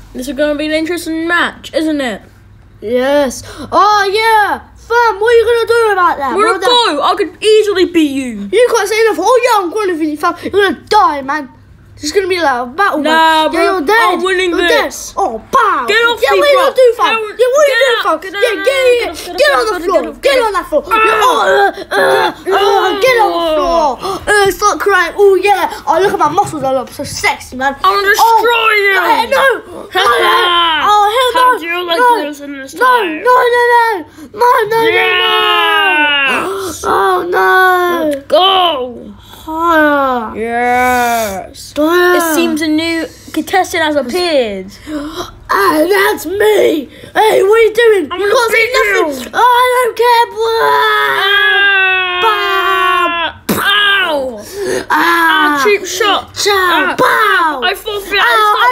This is going to be an interesting match, isn't it? Yes. Oh, yeah. Fam, what are you going to do about that? We're going to go. I could easily beat you. You can't say enough. Oh, yeah, I'm going to beat you, fam. You're going to die, man. It's going to be like a battle, nah, man. Yeah, you're dead. I'm winning you're this. Dead. Oh, pow. Get off yeah, me, what are you bro. going to do, fam? Yeah, what are you doing, fam? Get on the floor. Get on that floor. Get on the floor. Start crying. Oh, yeah. Oh, look at my muscles. I look so sexy, man. I'm going to destroy you. No. Oh, hell no. How do you like this in this time? No. Oh, no. Let's go. Yes. It seems a new contestant has appeared. That's me. Hey, what are you doing? I'm You gonna can't say beat nothing. you. Oh, I don't care. Bow. Ow! Ah. Cheap shot. Bow. I forfeit. I